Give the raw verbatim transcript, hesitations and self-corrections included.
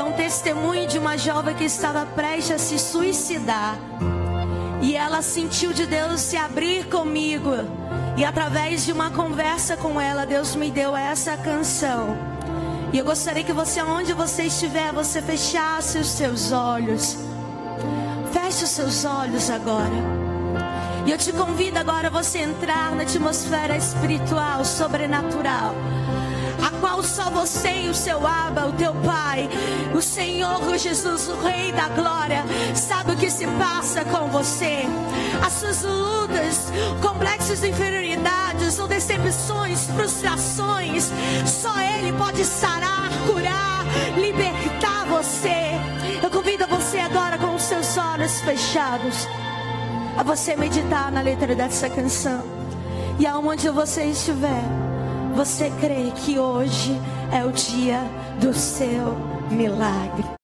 É um testemunho de uma jovem que estava prestes a se suicidar. E ela sentiu de Deus se abrir comigo. E através de uma conversa com ela, Deus me deu essa canção. E eu gostaria que você, onde você estiver, você fechasse os seus olhos. Feche os seus olhos agora. E eu te convido agora a você entrar na atmosfera espiritual, sobrenatural, a qual só você e o seu Abba, o teu Pai, o Senhor Jesus, o Rei da Glória, sabe o que se passa com você. As suas lutas, complexos de inferioridades ou decepções, frustrações, só Ele pode sarar, curar, libertar você. Eu convido você agora com os seus olhos fechados a você meditar na letra dessa canção. E aonde você estiver, você crê que hoje é o dia do seu milagre.